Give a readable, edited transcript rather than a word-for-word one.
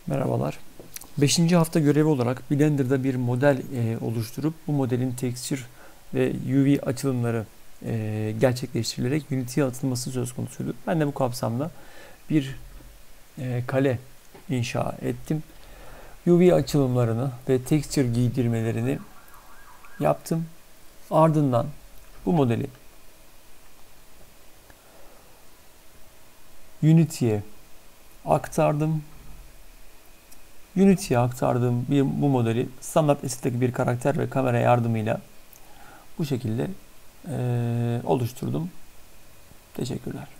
Merhabalar. 5. hafta görevi olarak Blender'da bir model oluşturup bu modelin texture ve UV açılımları gerçekleştirilerek Unity'ye atılması söz konusuydu. Ben de bu kapsamda bir kale inşa ettim. UV açılımlarını ve texture giydirmelerini yaptım. Ardından bu modeli Unity'ye aktardım. Unity'ye aktardığım bu modeli standart Asset'teki bir karakter ve kamera yardımıyla bu şekilde oluşturdum. Teşekkürler.